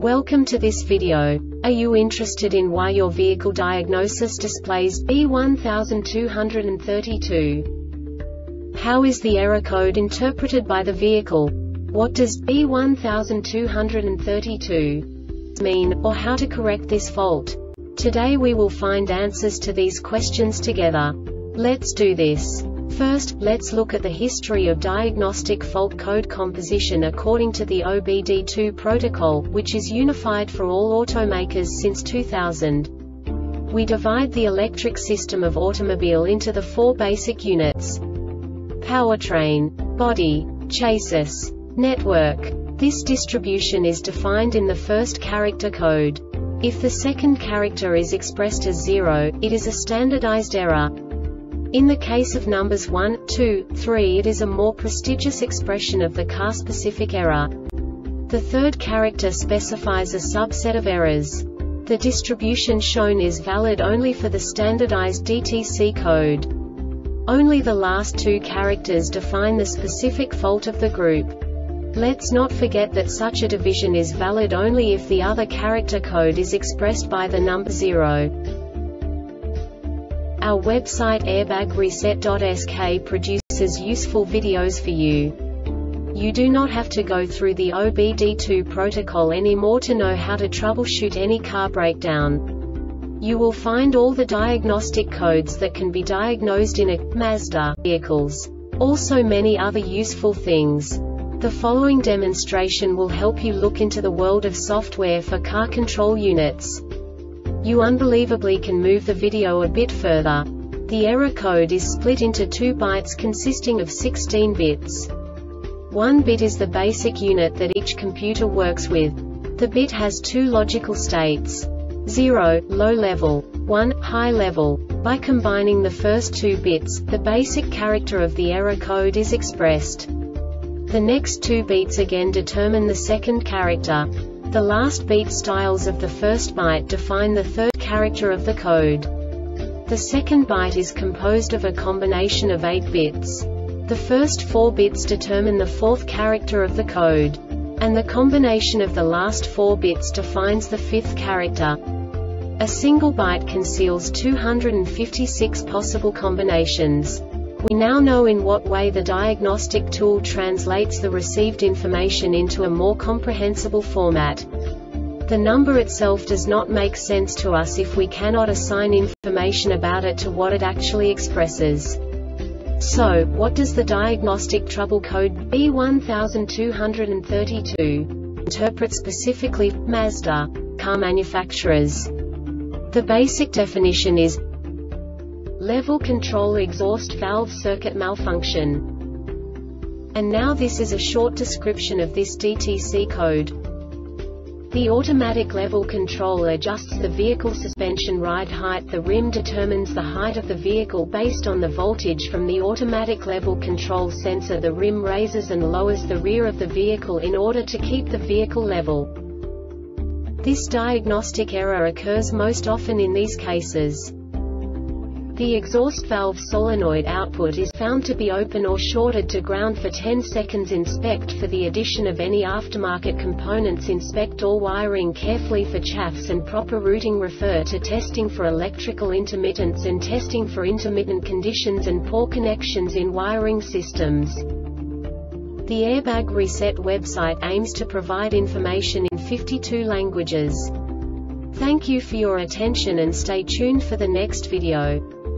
Welcome to this video. Are you interested in why your vehicle diagnosis displays B1232? How is the error code interpreted by the vehicle? What does B1232 mean, or how to correct this fault? Today we will find answers to these questions together. Let's do this. First, let's look at the history of diagnostic fault code composition according to the OBD2 protocol, which is unified for all automakers since 2000. We divide the electric system of automobile into the four basic units: powertrain, body, chassis, network. This distribution is defined in the first character code. If the second character is expressed as 0, it is a standardized error. In the case of numbers 1, 2, 3, it is a more prestigious expression of the car-specific error. The third character specifies a subset of errors. The distribution shown is valid only for the standardized DTC code. Only the last two characters define the specific fault of the group. Let's not forget that such a division is valid only if the other character code is expressed by the number 0. Our website airbagreset.sk produces useful videos for you. You do not have to go through the OBD2 protocol anymore to know how to troubleshoot any car breakdown. You will find all the diagnostic codes that can be diagnosed in a Mazda vehicles. Also many other useful things. The following demonstration will help you look into the world of software for car control units. You unbelievably can move the video a bit further. The error code is split into 2 bytes consisting of 16 bits. 1 bit is the basic unit that each computer works with. The bit has 2 logical states: 0, low level, 1, high level. By combining the first 2 bits, the basic character of the error code is expressed. The next 2 beats again determine the second character. The last beat styles of the first byte define the third character of the code. The second byte is composed of a combination of 8 bits. The first 4 bits determine the fourth character of the code. And the combination of the last 4 bits defines the fifth character. A single byte conceals 256 possible combinations. We now know in what way the diagnostic tool translates the received information into a more comprehensible format. The number itself does not make sense to us if we cannot assign information about it to what it actually expresses. So, what does the diagnostic trouble code B1232 interpret specifically for Mazda car manufacturers? The basic definition is level control exhaust valve circuit malfunction. And now this is a short description of this DTC code. The automatic level control adjusts the vehicle suspension ride height. The rim determines the height of the vehicle based on the voltage from the automatic level control sensor. The rim raises and lowers the rear of the vehicle in order to keep the vehicle level. This diagnostic error occurs most often in these cases. The exhaust valve solenoid output is found to be open or shorted to ground for 10 seconds. Inspect for the addition of any aftermarket components. Inspect all wiring carefully for chaffs and proper routing. Refer to testing for electrical intermittence and testing for intermittent conditions and poor connections in wiring systems. The Airbag Reset website aims to provide information in 52 languages. Thank you for your attention and stay tuned for the next video.